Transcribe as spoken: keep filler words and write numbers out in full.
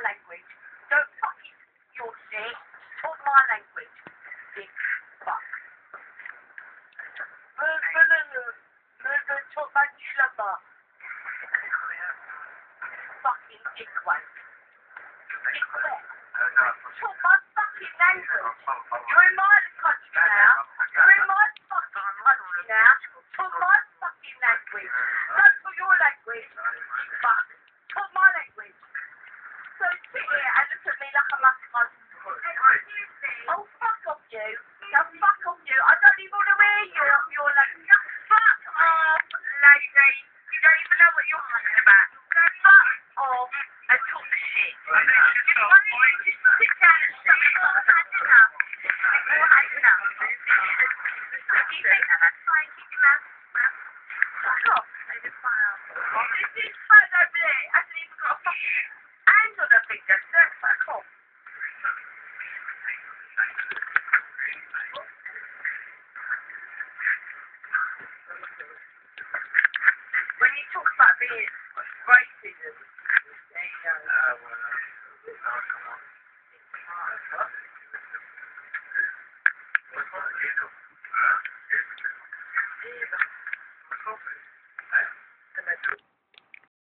language. Don't fucking your shit. Talk my language. Big fuck. Talk my shlubber. Fucking dickwad. Dickwad. Talk my fucking language. You're in my country now. You're in my fucking country now. Talk my fucking language. Don't talk your language. You fuck. Talk my language. So sit here and look at me like a musk. Oh, fuck off you. No, fuck off you. I don't even want to hear your, your language. Fuck off, lady. You don't even know what you're talking about. Go fuck off and talk shit. Just why don't you just sit down and shut it off? I've had enough. I've had enough. Do you think that's fine? Keep your mouth. Fuck off. This is phone over there. Hasn't even got a fucking hand on her finger. So fuck off. When you talk about being racism, there you go.